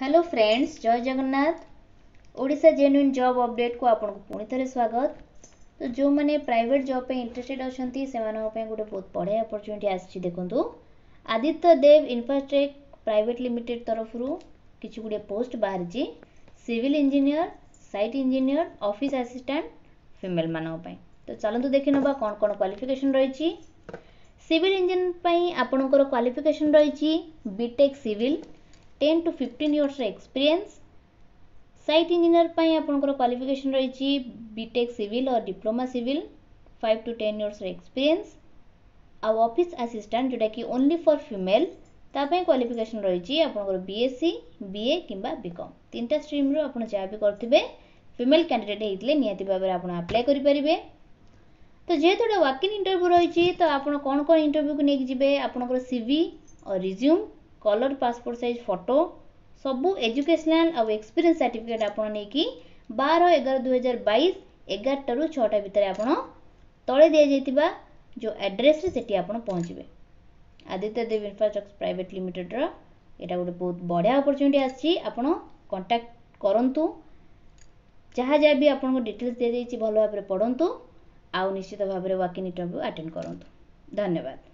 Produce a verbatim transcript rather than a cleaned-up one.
Hello friends, जय Jagannath. Odisha genuine job update को आपको पुणी थे स्वागत। तो जो मैंने प्राइवेट जॉब पे इंटरेस्टेड अच्छा से गोटे बहुत बढ़िया अपॉर्चुनिटी आसी देखूँ। Aditya Dev infratech private limited तरफ किसी गुड़े पोस्ट बाहर civil engineer, site engineer, office assistant female मानी। तो चलते देखी ना कौन कौन क्वालिफिकेशन रही। सिविल इंजीनियर आपणकर क्वालिफिकेशन रही BTech civil ten to fifteen years experience. Site engineer पाई आपणकर क्वालिफिकेशन रही बीटेक सिविल और diploma civil five to ten years experience. आउ ऑफिस असिस्टेंट जोटा कि ओनली फॉर फीमेल तापाई क्वालिफिकेशन रही आपणकर बीएससी, बीए किंबा बीकॉम तीनटा स्ट्रीम रो आपण जहाँ भी करथिबे फीमेल कैंडिडेट हेतले नियति भाबरे आपण अप्लाई करि परिबे। तो जेहेतु एटा वॉक इन इंटरव्यू रही तो आपण कोन कोन इंटरव्यू को नेक जिबे आपणकर सीवी और resume, colour passport size photo सबू एजुकेशनल और एक्सपीरियंस सर्टिफिकेट आपण नेकी बारह एगार दुई हजार बैश एगारटा रु छटा भितर आपण तले दिया जाइतिबा जो एड्रेस रे सेठी आपण पहुँचे। Aditya Dev infrastructure private limited रो एटा गोटे बहुत बढ़िया अपॉर्चुनिटी आछि। आपण कांटेक्ट करंतु, जहाँ जहाँ भी आपण डिटेल्स दे देछि भलो भाबरे पढंतु आउ निश्चित भाबरे वॉक इन इंटरव्यू अटेंड करंतु। धन्यवाद।